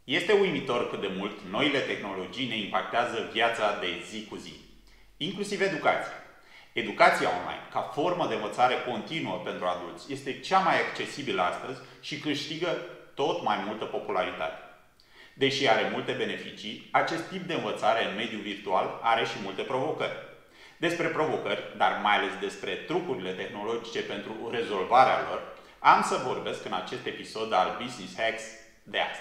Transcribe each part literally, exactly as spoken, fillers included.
Este uimitor cât de mult noile tehnologii ne impactează viața de zi cu zi, inclusiv educația. Educația online, ca formă de învățare continuă pentru adulți, este cea mai accesibilă astăzi și câștigă tot mai multă popularitate. Deși are multe beneficii, acest tip de învățare în mediul virtual are și multe provocări. Despre provocări, dar mai ales despre trucurile tehnologice pentru rezolvarea lor, am să vorbesc în acest episod al Business Hacks de astăzi.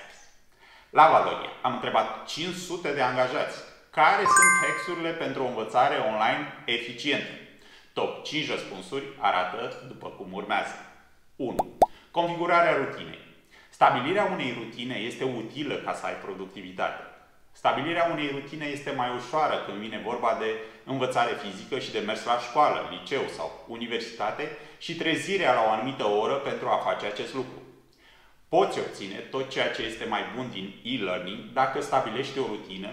La Valoria am întrebat cinci sute de angajați care sunt hacks-urile pentru o învățare online eficientă. Top cinci răspunsuri arată după cum urmează. unu. Configurarea rutinei. Stabilirea unei rutine este utilă ca să ai productivitate. Stabilirea unei rutine este mai ușoară când vine vorba de învățare fizică și de mers la școală, liceu sau universitate și trezirea la o anumită oră pentru a face acest lucru. Poți obține tot ceea ce este mai bun din e-learning dacă stabilești o rutină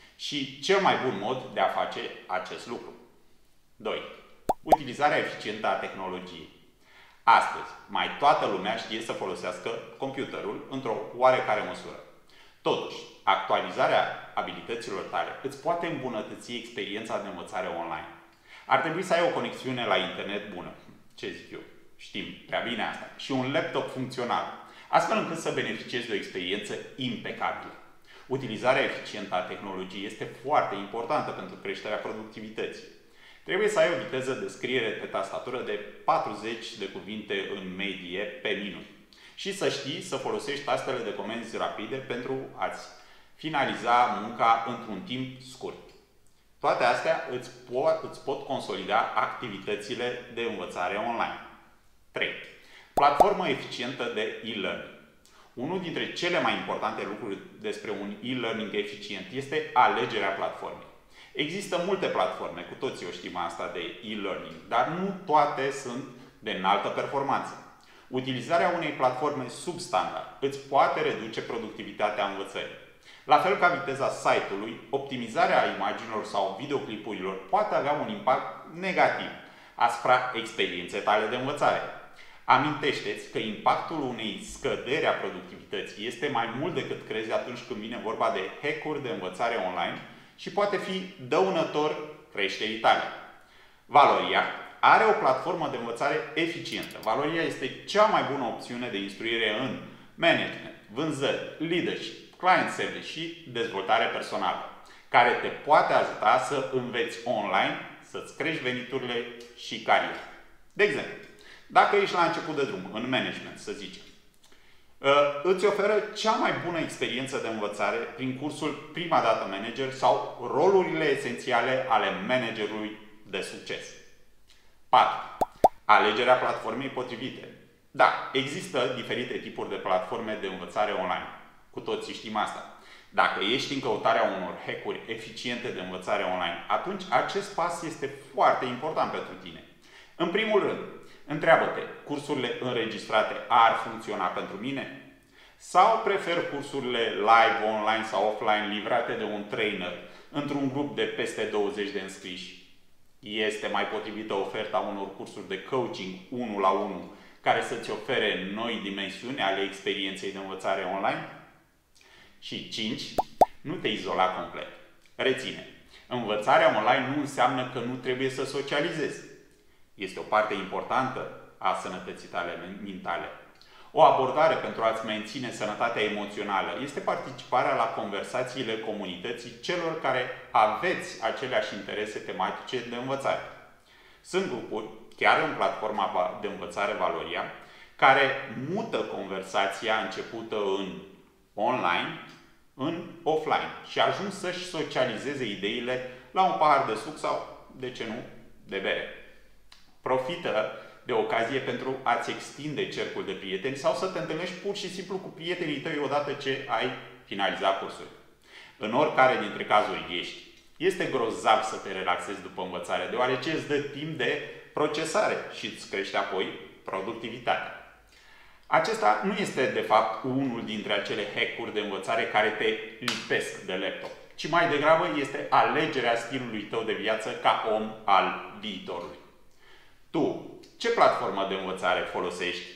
și cel mai bun mod de a face acest lucru. doi. Utilizarea eficientă a tehnologiei. Astăzi, mai toată lumea știe să folosească computerul într-o oarecare măsură. Totuși, actualizarea abilităților tale îți poate îmbunătăți experiența de învățare online. Ar trebui să ai o conexiune la internet bună. Ce zic eu? Știm prea bine asta. Și un laptop funcțional, astfel încât să beneficiezi de o experiență impecabilă. Utilizarea eficientă a tehnologiei este foarte importantă pentru creșterea productivității. Trebuie să ai o viteză de scriere pe tastatură de patruzeci de cuvinte în medie pe minut și să știi să folosești tastele de comenzi rapide pentru a-ți finaliza munca într-un timp scurt. Toate astea îți pot, îți pot consolida activitățile de învățare online. trei. Platformă eficientă de e-learning. Unul dintre cele mai importante lucruri despre un e-learning eficient este alegerea platformei. Există multe platforme, cu toții o știm asta, de e-learning, dar nu toate sunt de înaltă performanță. Utilizarea unei platforme substandard îți poate reduce productivitatea învățării. La fel ca viteza site-ului, optimizarea imaginilor sau videoclipurilor poate avea un impact negativ asupra experienței tale de învățare. Amintește-ți că impactul unei scăderi a productivității este mai mult decât crezi atunci când vine vorba de hack-uri de învățare online și poate fi dăunător creșterii tale. Valoria are o platformă de învățare eficientă. Valoria este cea mai bună opțiune de instruire în management, vânzări, leadership, client service și dezvoltare personală, care te poate ajuta să înveți online, să-ți crești veniturile și cariera. De exemplu, dacă ești la început de drum, în management, să zicem, îți oferă cea mai bună experiență de învățare prin cursul Prima dată manager sau rolurile esențiale ale managerului de succes. patru. Alegerea platformei potrivite. Da, există diferite tipuri de platforme de învățare online. Cu toții știm asta. Dacă ești în căutarea unor hack-uri eficiente de învățare online, atunci acest pas este foarte important pentru tine. În primul rând, întreabă-te, cursurile înregistrate ar funcționa pentru mine? Sau prefer cursurile live, online sau offline livrate de un trainer într-un grup de peste douăzeci de înscriși? Este mai potrivită oferta unor cursuri de coaching unu la unu care să-ți ofere noi dimensiuni ale experienței de învățare online? Și cinci. Nu te izola complet. Reține, învățarea online nu înseamnă că nu trebuie să socializezi. Este o parte importantă a sănătății tale mentale. O abordare pentru a-ți menține sănătatea emoțională este participarea la conversațiile comunității celor care aveți aceleași interese tematice de învățare. Sunt grupuri, chiar în platforma de învățare Valoria, care mută conversația începută în online în offline și ajung să-și socializeze ideile la un pahar de suc sau, de ce nu, de bere. Profită de ocazie pentru a-ți extinde cercul de prieteni sau să te întâlnești pur și simplu cu prietenii tăi odată ce ai finalizat cursul. În oricare dintre cazuri ești, este grozav să te relaxezi după învățare, deoarece îți dă timp de procesare și îți crește apoi productivitatea. Acesta nu este, de fapt, unul dintre acele hack-uri de învățare care te lipesc de laptop, ci mai degrabă este alegerea stilului tău de viață ca om al viitorului. Tu, ce platformă de învățare folosești